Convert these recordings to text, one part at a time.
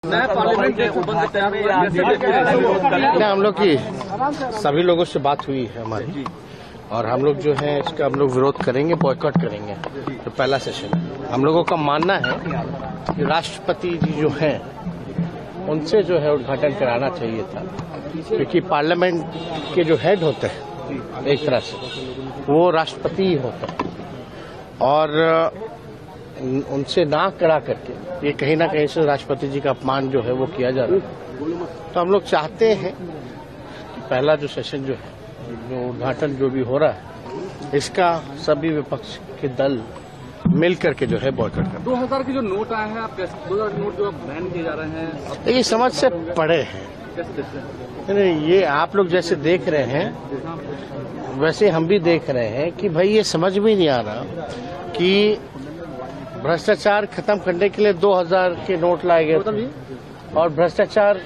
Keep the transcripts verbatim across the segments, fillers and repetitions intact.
हम लोग की सभी लोगों से बात हुई है हमारी, और हम लोग जो है इसका हम लोग विरोध करेंगे, बॉयकॉट करेंगे। तो पहला सेशन हम लोगों का मानना है कि राष्ट्रपति जी जो हैं उनसे जो है उद्घाटन कराना चाहिए था, क्योंकि पार्लियामेंट के जो हेड होते हैं एक तरह से वो राष्ट्रपति ही होते हैं, और उनसे ना करा करके ये कहीं ना कहीं से राष्ट्रपति जी का अपमान जो है वो किया जा रहा है। तो हम लोग चाहते हैं कि पहला जो सेशन जो है, जो उद्घाटन जो भी हो रहा है, इसका सभी विपक्ष के दल मिल करके जो है बॉयकॉट कर। दो हजार के जो नोट आए हैं, आप कैसे दो हजार के नोट जो बैन किए जा रहे हैं, देखिए समझ से पड़े हैं। नहीं, ये आप लोग जैसे देख रहे हैं वैसे हम भी देख रहे हैं कि भाई ये समझ में नहीं आ रहा कि भ्रष्टाचार खत्म करने के लिए दो हजार के नोट लाए गए थे, और भ्रष्टाचार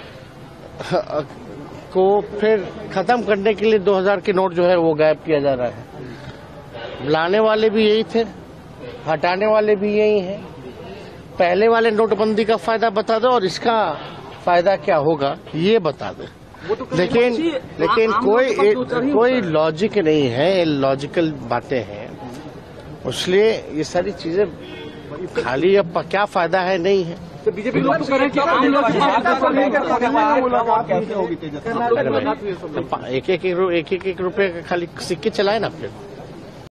को फिर खत्म करने के लिए दो हजार के नोट जो है वो गायब किया जा रहा है। लाने वाले भी यही थे, हटाने वाले भी यही हैं। पहले वाले नोटबंदी का फायदा बता दो और इसका फायदा क्या होगा ये बता दो। लेकिन लेकिन कोई कोई लॉजिक नहीं है, लॉजिकल बातें हैं, इसलिए ये सारी चीजें खाली अब क्या फायदा है नहीं है। तो बीजेपी लोग तो कह रहे हैं कि आम लोग एक एक एक एक एक रुपए का खाली सिक्के चलाए ना फिर